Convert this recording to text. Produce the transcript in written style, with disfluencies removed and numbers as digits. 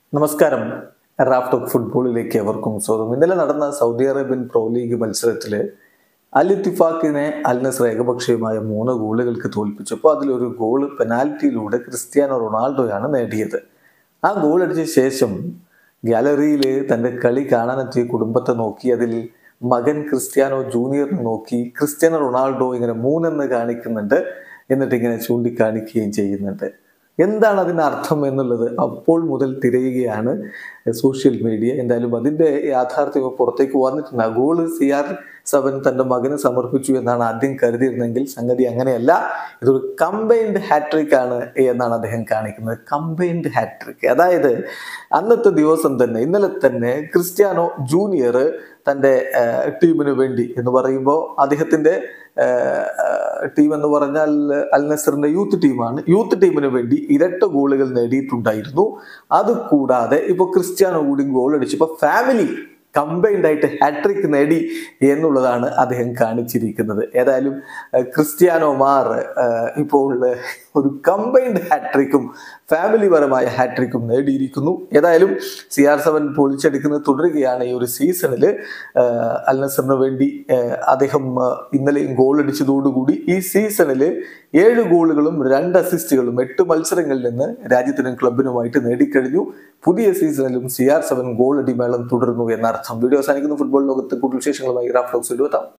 നമസ്കാരം. Raf talk ഫുട്ബോളിലേക്ക് എവർക്കും സ്വാഗതം. ഇന്നലെ നടന്ന സൗദി അറേബ്യൻ പ്രോ ലീഗ് മത്സരത്തില് അൽ ഇത്തിഫാഖിനെ അൽ നസ്ർ ഏകപക്ഷീയമായ 3 ഗോളുകൾക്ക് തോൽപ്പിച്ചപ്പോൾ അതിലൊരു ഗോള് പെനാൽറ്റിയിലൂടെ ക്രിസ്ത്യാനോ റൊണാൾഡോയാണ് നേടിയത്. ആ ഗോൾ അടിച്ച ശേഷം ഗാലറിയിൽ തൻ്റെ കളി കാണാനെത്തിയ കുടുംബത്തെ നോക്കി, അതിൽ മകൻ ക്രിസ്ത്യാനോ ജൂനിയറിനെ നോക്കി ക്രിസ്ത്യാനോ റൊണാൾഡോ ഇങ്ങനെ 3 എന്ന് കാണിക്കുന്നുണ്ട്, എന്നിട്ട് ഇങ്ങനെ ചൂണ്ടിക്കാണിക്കുകയും ചെയ്യുന്നുണ്ട്. എന്താണ് അതിൻ്റെ അർത്ഥം എന്നുള്ളത് അപ്പോൾ മുതൽ തിരയുകയാണ് സോഷ്യൽ മീഡിയ. എന്തായാലും അതിൻ്റെ യാഥാർത്ഥ്യം പുറത്തേക്ക് വന്നിട്ടുണ്ട്. ആ ഗോള് CR7 തൻ്റെ മകന് സമർപ്പിച്ചു എന്നാണ് ആദ്യം കരുതിയിരുന്നെങ്കിൽ സംഗതി അങ്ങനെയല്ല. ഇതൊരു കമ്പൈൻഡ് ഹാട്രിക് ആണ് എന്നാണ് അദ്ദേഹം കാണിക്കുന്നത്. കമ്പൈൻഡ് ഹാട്രിക്, അതായത് അന്നത്തെ ദിവസം തന്നെ, ഇന്നലെ തന്നെ ക്രിസ്ത്യാനോ ജൂനിയർ തൻ്റെ ടീമിന് വേണ്ടി എന്ന് പറയുമ്പോൾ അദ്ദേഹത്തിൻ്റെ ടീം എന്ന് പറഞ്ഞാൽ അൽ നസറിന്റെ യൂത്ത് ടീമാണ്. യൂത്ത് ടീമിന് വേണ്ടി ഇരട്ട ഗോളുകൾ നേടിയിട്ടുണ്ടായിരുന്നു. അതുകൂടാതെ ഇപ്പൊ ക്രിസ്ത്യാനോ കൂടി ഗോൾ അടിച്ചപ്പോൾ ഫാമിലി കമ്പൈൻഡ് ആയിട്ട് ഹാട്രിക് നേടി എന്നുള്ളതാണ് അദ്ദേഹം കാണിച്ചിരിക്കുന്നത്. ഏതായാലും ക്രിസ്ത്യാനോ മാർ ഇപ്പോൾ ഒരു കമ്പൈൻഡ് ഹാട്രിക്കും ഫാമിലി പരമായ ഹാട്രിക്കും നേടിയിരിക്കുന്നു. ഏതായാലും CR7 പൊളിച്ചെടുക്കുന്നത് തുടരുകയാണ് ഈ ഒരു സീസണിൽ. അൽ നസറിന് വേണ്ടി അദ്ദേഹം ഇന്നലെയും ഗോൾ അടിച്ചതോടുകൂടി ഈ സീസണിൽ 7 ഗോളുകളും 2 അസിസ്റ്റുകളും 8 മത്സരങ്ങളിൽ നിന്ന് രാജ്യത്തിനും ക്ലബിനുമായിട്ട് നേടിക്കഴിഞ്ഞു. പുതിയ സീസണിലും CR7 ഗോൾ അടിമേളം തുടരുന്നു എന്നർത്ഥം. വീഡിയോ അവസാനിക്കുന്നു. ഫുട്ബോൾ ലോകത്ത് കൂടുതൽ വിശേഷങ്ങളുമായി റാഫ് ടോക്സിൽ എത്താം.